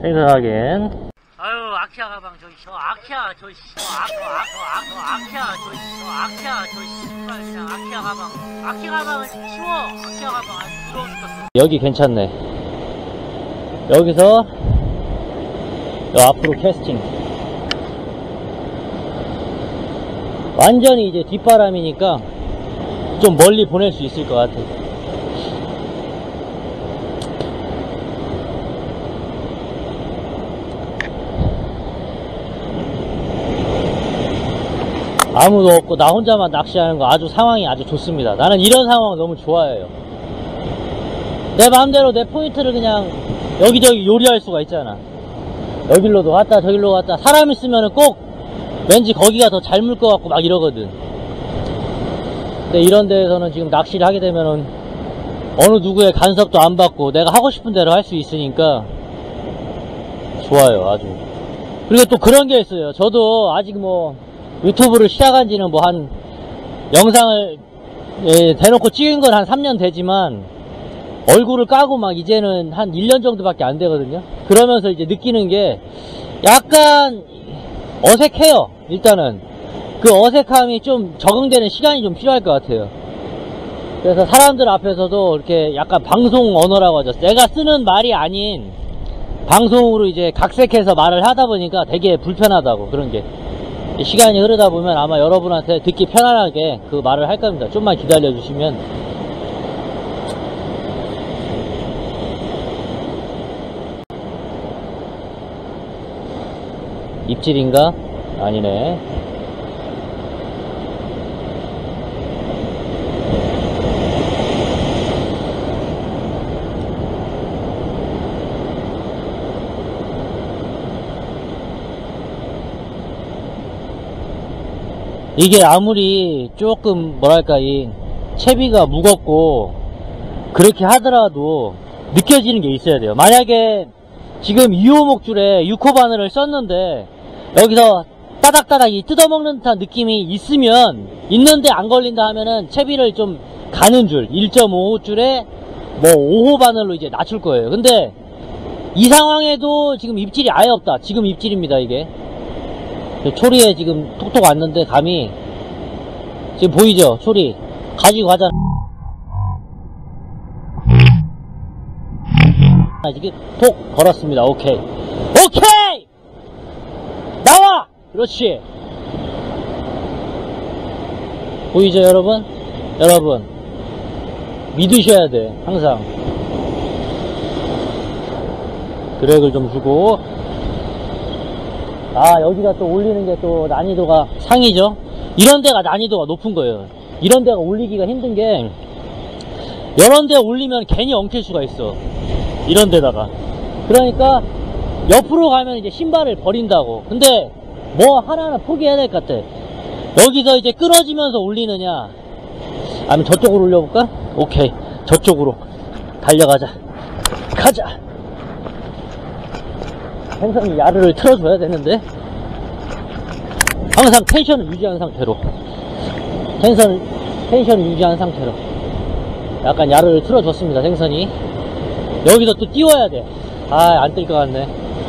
생선 확인. 아유, 아키아 가방 아키아 그냥 아키아 가방을 치워. 아키아 가방 아주 부러워 죽겠어. 여기 괜찮네. 여기서 요 앞으로 캐스팅. 완전히 이제 뒷바람이니까 좀 멀리 보낼 수 있을 것 같아. 아무도 없고 나 혼자만 낚시하는 거 아주 상황이 아주 좋습니다. 나는 이런 상황 너무 좋아해요. 내 마음대로 내 포인트를 그냥 여기저기 요리할 수가 있잖아. 여길로도 갔다 저길로 갔다. 사람 있으면은 꼭 왠지 거기가 더 잘 물 것 같고 막 이러거든. 근데 이런 데에서는 지금 낚시를 하게 되면은 어느 누구의 간섭도 안 받고 내가 하고 싶은 대로 할 수 있으니까 좋아요, 아주. 그리고 또 그런 게 있어요. 저도 아직 뭐 유튜브를 시작한 지는 뭐 한 영상을 대놓고 찍은 건 한 3년 되지만 얼굴을 까고 막 이제는 한 1년 정도밖에 안 되거든요. 그러면서 이제 느끼는 게 약간 어색해요. 일단은 그 어색함이 좀 적응되는 시간이 좀 필요할 것 같아요. 그래서 사람들 앞에서도 이렇게 약간 방송 언어라고 하죠. 내가 쓰는 말이 아닌 방송으로 이제 각색해서 말을 하다 보니까 되게 불편하다고. 그런 게 시간이 흐르다 보면 아마 여러분한테 듣기 편안하게 그 말을 할 겁니다. 좀만 기다려 주시면. 입질인가? 아니네. 이게 아무리 조금 뭐랄까 이 채비가 무겁고 그렇게 하더라도 느껴지는 게 있어야 돼요. 만약에 지금 2호 목줄에 6호 바늘을 썼는데 여기서 따닥따닥 이 뜯어먹는 듯한 느낌이 있으면 있는데 안 걸린다 하면은 채비를 좀 가는 줄 1.5호 줄에 뭐 5호 바늘로 이제 낮출 거예요. 근데 이 상황에도 지금 입질이 아예 없다. 지금 입질입니다. 이게 초리에 지금 톡톡 왔는데 감이 지금 보이죠? 초리 가지고 가잖아. 이게 톡 걸었습니다. 오케이 오케이 나와. 그렇지. 보이죠 여러분? 여러분 믿으셔야 돼. 항상 드랙을 좀 주고. 여기가 또 올리는 게 또 난이도가 상이죠. 이런 데가 난이도가 높은 거예요. 이런 데가 올리기가 힘든 게 이런 데 올리면 괜히 엉킬 수가 있어. 이런 데다가. 그러니까 옆으로 가면 이제 신발을 버린다고. 근데 뭐 하나는 포기해야 될 것 같아. 여기서 이제 끊어지면서 올리느냐 아니면 저쪽으로 올려볼까? 오케이 저쪽으로 달려가자. 가자. 생선이 야르를 틀어줘야 되는데 항상 텐션을 유지한 상태로 텐션을 유지한 상태로 약간 야르를 틀어줬습니다. 생선이 여기서 또 띄워야 돼. 안 뜰 것 같네.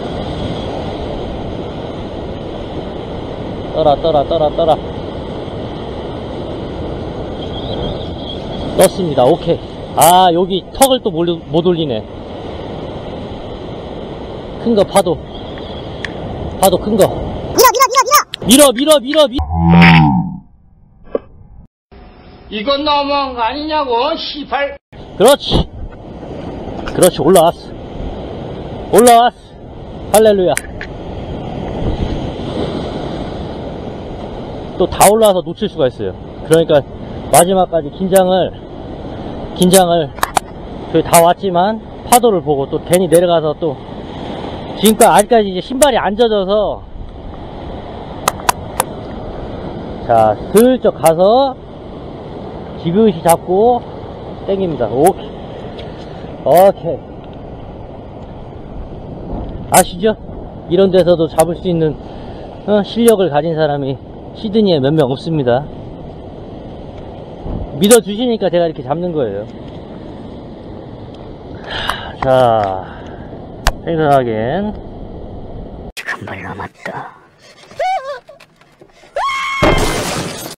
떠라 떴습니다. 오케이. 여기 턱을 또 못 올리네. 큰 거 파도 큰 거 밀어. 이건 너무한 거 아니냐고, 시발. 그렇지 올라왔어. 할렐루야. 또 다 올라와서 놓칠 수가 있어요. 그러니까 마지막까지 긴장을 저희 다 왔지만 파도를 보고 또 괜히 내려가서 또 지금까지 아직까지 이제 신발이 안 젖어서 자 슬쩍 가서 지그시 잡고 땡깁니다. 오케이 아시죠? 이런 데서도 잡을 수 있는 실력을 가진 사람이 시드니에 몇 명 없습니다. 믿어주시니까 제가 이렇게 잡는 거예요. 자 생선하긴. 한 발 남았다.